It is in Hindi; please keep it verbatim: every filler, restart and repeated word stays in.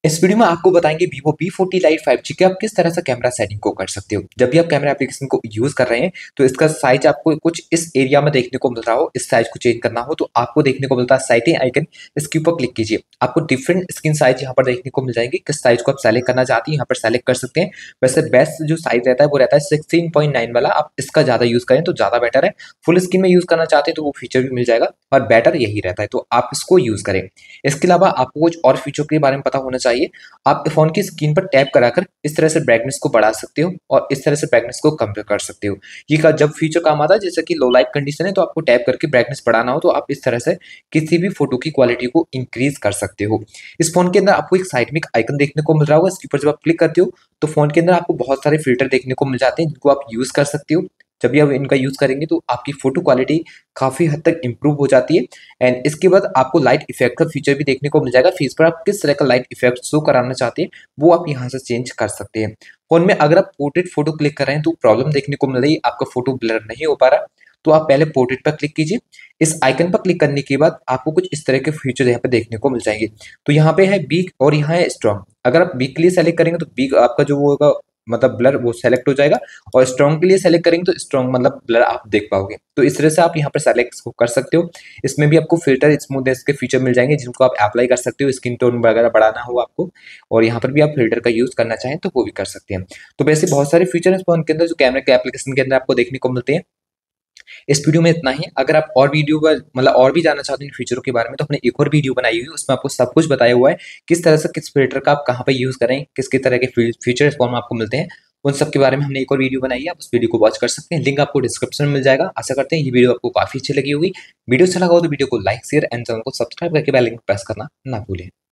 इस वीडियो में आपको बताएंगे Vivo V forty Lite five G के आप किस तरह से कैमरा सेटिंग को कर सकते हो। जब भी आप कैमरा एप्लीकेशन को यूज कर रहे हैं तो इसका साइज आपको कुछ इस एरिया में देखने को मिल रहा हो, इस साइज को चेंज करना हो तो आपको देखने को मिलता है सेटिंग आइकन। इसके ऊपर क्लिक कीजिए, आपको डिफरेंट स्क्रीन साइज यहाँ पर देखने को मिल जाएंगे। किस साइज को आप सेलेक्ट करना चाहते हैं यहाँ पर सेलेक्ट कर सकते हैं। वैसे बेस्ट जो साइज रहता है वो रहता है सिक्सटीन पॉइंट नाइन वाला, आप इसका ज्यादा यूज करें तो ज्यादा बेटर है। फुल स्क्रीन में यूज करना चाहते हैं तो वो फीचर भी मिल जाएगा और बेटर यही रहता है, तो आप इसको यूज करें। इसके अलावा आपको कुछ और फीचर के बारे में पता होना चाहिए। आप फोन की स्क्रीन पर टैप कराकर इस तरह से ब्राइटनेस को बढ़ा सकते हो और इस तरह से ब्राइटनेस को कम कर सकते हो। ये का जब फीचर काम आता है जैसे कि लो लाइट कंडीशन है तो आपको टैप करके ब्राइटनेस बढ़ाना हो तो आप इस तरह से किसी भी फोटो की क्वालिटी को इंक्रीज कर सकते हो। इस फोन के अंदर आपको एक साइड में एक आइकन देखने को मिल रहा होगा, इसके ऊपर जब आप क्लिक करते हो तो फोन के अंदर आपको बहुत सारे फिल्टर देखने को मिल जाते हैं जिनको आप यूज कर सकते हो। जब भी आप इनका यूज करेंगे तो आपकी फोटो क्वालिटी काफी हद तक इंप्रूव हो जाती है। एंड इसके बाद आपको लाइट इफेक्ट का फीचर भी देखने को मिल जाएगा। फेस पर आप किस तरह का लाइट इफेक्ट शो कराना चाहते हैं वो आप यहाँ से चेंज कर सकते हैं। फोन में अगर आप पोर्ट्रेट फोटो क्लिक कर रहे हैं तो प्रॉब्लम देखने को मिल रही है, आपका फोटो ब्लर नहीं हो पा रहा, तो आप पहले पोर्ट्रेट पर क्लिक कीजिए। इस आइकन पर क्लिक करने के बाद आपको कुछ इस तरह के फीचर यहाँ पे देखने को मिल जाएंगे। तो यहाँ पे है बीक और यहाँ है स्ट्रॉन्ग। अगर आप बीक के लिए सेलेक्ट करेंगे तो बीक आपका जो वो होगा मतलब ब्लर वो सेलेक्ट हो जाएगा, और स्ट्रॉन्ग के लिए सेलेक्ट करेंगे तो स्ट्रॉन्ग मतलब ब्लर आप देख पाओगे। तो इस तरह से आप यहाँ पर सेलेक्ट कर सकते हो। इसमें भी आपको फिल्टर स्मूथनेस के फीचर मिल जाएंगे जिनको आप अप्लाई कर सकते हो, स्किन टोन वगैरह बढ़ाना हो आपको, और यहाँ पर भी आप फिल्टर का यूज करना चाहें तो वो भी कर सकते हैं। तो वैसे बहुत सारे फीचर है फोन के अंदर जो कैमरे के एप्लीकेशन के अंदर आपको देखने को मिलते हैं। इस वीडियो में इतना ही। अगर आप और वीडियो का मतलब और भी जानना चाहते हैं फीचरों के बारे में तो हमने एक और वीडियो बनाई हुई है, उसमें आपको सब कुछ बताया हुआ है किस तरह से किस फिल्टर का आप कहाँ पे यूज करें, किस किस तरह के फीचर इस फोन में आपको मिलते हैं। उन सब के बारे में हमने एक और वीडियो बनाई है, आप उस वीडियो को वॉच कर सकते हैं, लिंक आपको डिस्क्रिप्शन में मिल जाएगा। आशा करते हैं ये वीडियो आपको काफी अच्छी लगी होगी। वीडियो अच्छा लगा हो तो वीडियो को लाइक शेयर एंड चैनल को सब्सक्राइब करके बेल आइकन प्रेस करना ना भूलें।